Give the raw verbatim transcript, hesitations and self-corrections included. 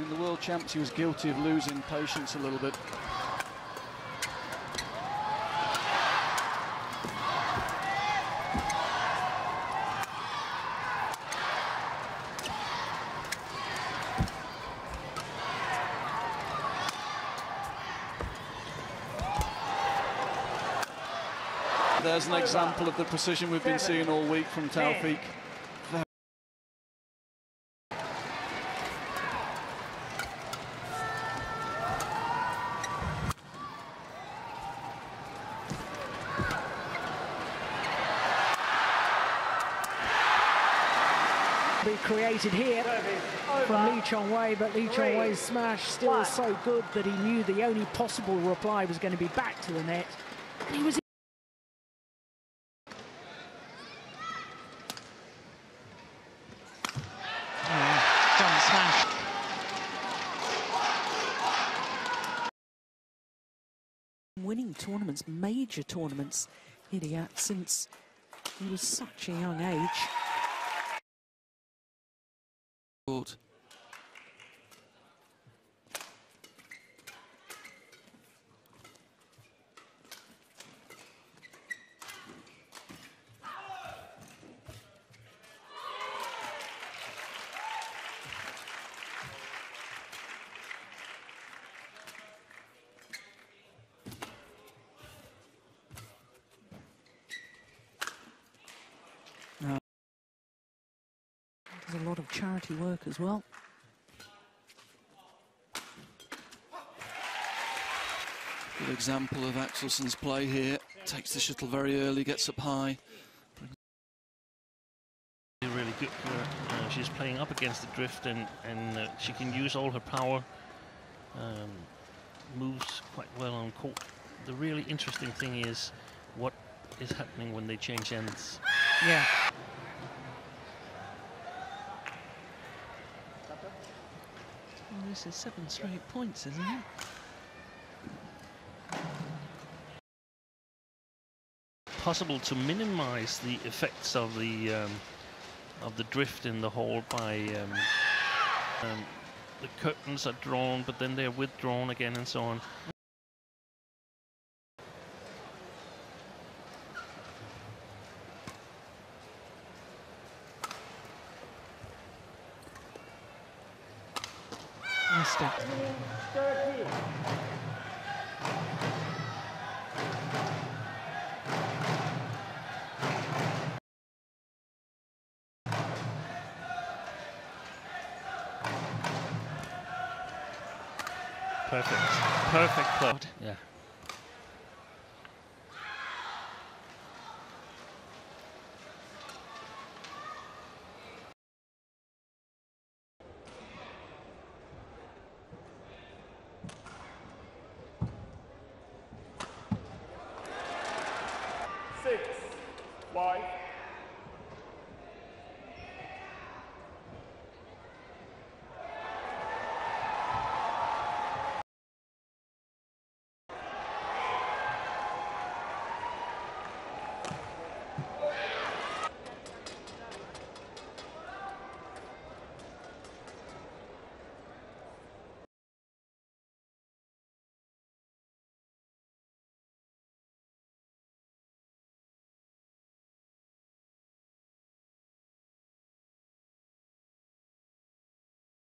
in the World Champs, he was guilty of losing patience a little bit. There's an example of the precision we've been seeing all week from Taufik. Be created here from Lee Chong-wei, but Lee Chong-wei's smash still so good that he knew the only possible reply was going to be back to the net. And he was jump smash. Winning tournaments, major tournaments, Idiot, since he was such a young age. There's a lot of charity work as well. Good example of Axelson's play here. Takes the shuttle very early, gets up high. Really good. Uh, uh, she's playing up against the drift, and and uh, she can use all her power. Um, moves quite well on court. The really interesting thing is what is happening when they change ends. Yeah. Well, this is seven straight points, isn't it? Possible to minimize the effects of the um, of the drift in the hall by um, um, the curtains are drawn, but then they're withdrawn again, and so on. Missed it. Perfect. Perfect play. Yeah.